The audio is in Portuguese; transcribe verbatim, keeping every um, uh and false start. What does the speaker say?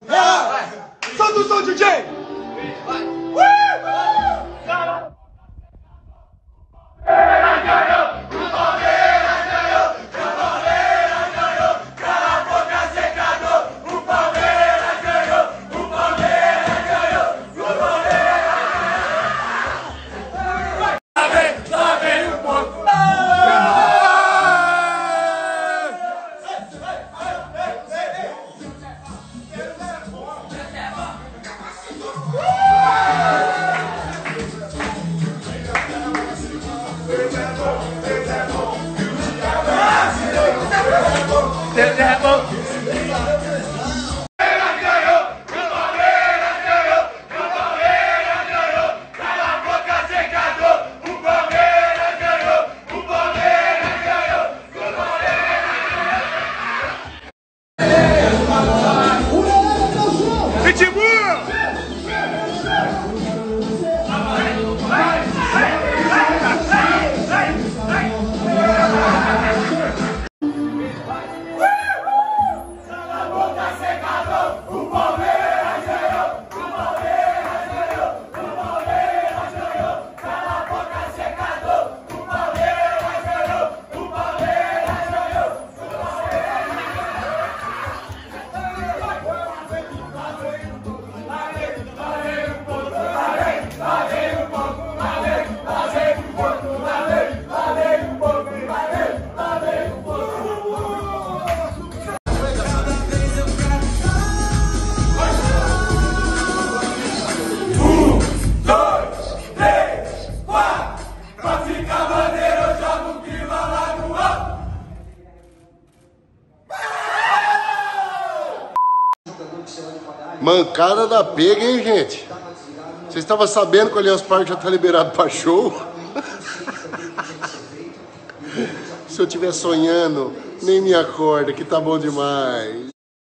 É! Solta o som, D J! Vai! Mancada da pega, hein, gente? Vocês estavam sabendo que o Allianz Parque já tá liberado para show? Se eu estiver sonhando, nem me acorda, que tá bom demais.